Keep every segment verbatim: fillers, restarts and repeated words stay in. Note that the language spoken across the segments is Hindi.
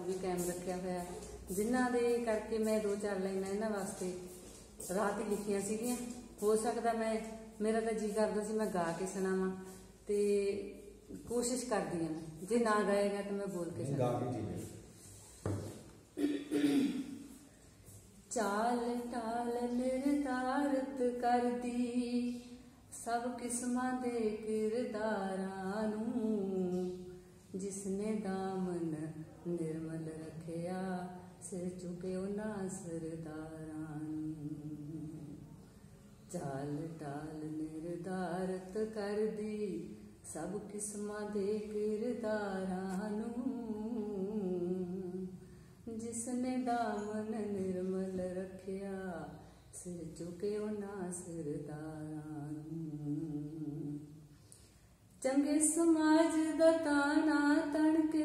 भी कायम रखा होया, जिन्हां दे करके मैं दो चार लाइनां इन्हां वास्ते रात ही लिखियां सीगियां। हो सकदा मैं मेरा तो जी करदा सी मैं गा के सुणावां, ते कोशिश करदी हां मैं, जे ना गाएगा तो मैं बोल के सुणावां। चाल टाल निर्धारत कर दी सब किस्मां दे किरदारां नूं, जिसने दामन निर्मल रखिया सिर चुके उन्हां सरदारां नूं। चाल टाल निर्धारत कर दी सब किस्मां दे किरदारां नूं, जिसने दामन निर्मल रखिया सिर चुके उन्हां सरदारां नूं। चंगे समाज दा ताना तणके,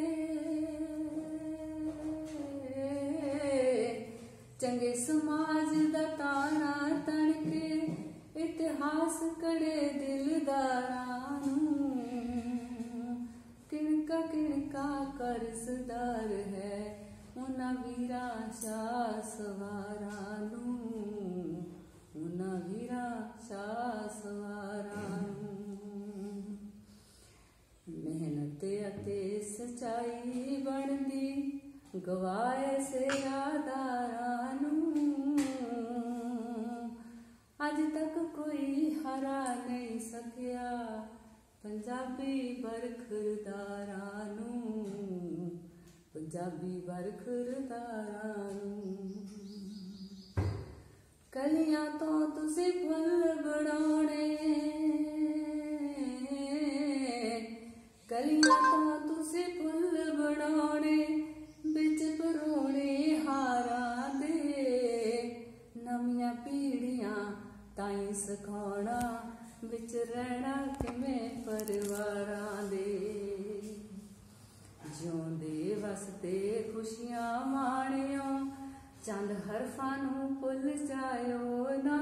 चंगे समाज दा ताना तणके इतिहास कड़े दिलदारां नूं। किणका किणका कर्जदार है उन्हां वीरां शाह सवारां नूं, उन्हां वीरां शाह सवारां नूं। मेहनत अते सच्चाई बनदी गवाए सेवादारां नूं, अज तक कोई हरा नहीं सकिया पंजाबी बरखुरदारां नूं, पंजाबी बरखुरदारां नूं। कलियां तो तुसीं फुल बनाउणे, कलियां तो तुसीं फुल बनाउणे बिच परोणे हारां दे। नवियां पीढ़ियां ताईं सिखाउणा विच रहना किवें परिवारां दे। जिउंदे वसदे खुशियां माणियो चंद हरफां नूं भुल जायो ना,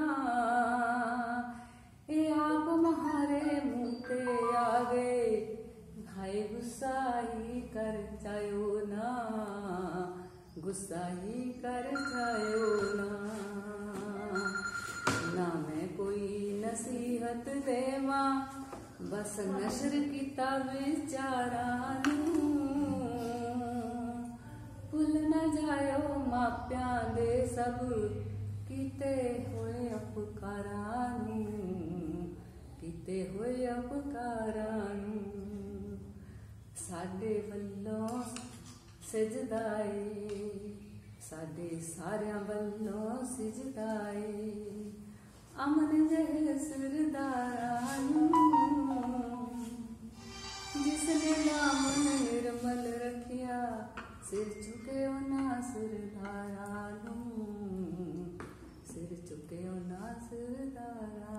ए आप म्हारे मुंह ते आ गए हाय गुस्सा ही कर जायो ना, गुस्सा ही कर जायो ना। ना मैं कोई नसीहत देवां बस नशर कीता विचारां नूं, भुल न जायो मापियां दे सब कीते होए उपकारां नूं, कीते होए उपकारां नूं। साडे वल्लों सिजदा ए, साडे सारियां वल्लों सिजदा ए अमन दे सरदारां नूं, जिसने दामन निर्मल रखिया सिर चुके उन्हां सरदारां नूं, सिर चुके उन्हां सरदारां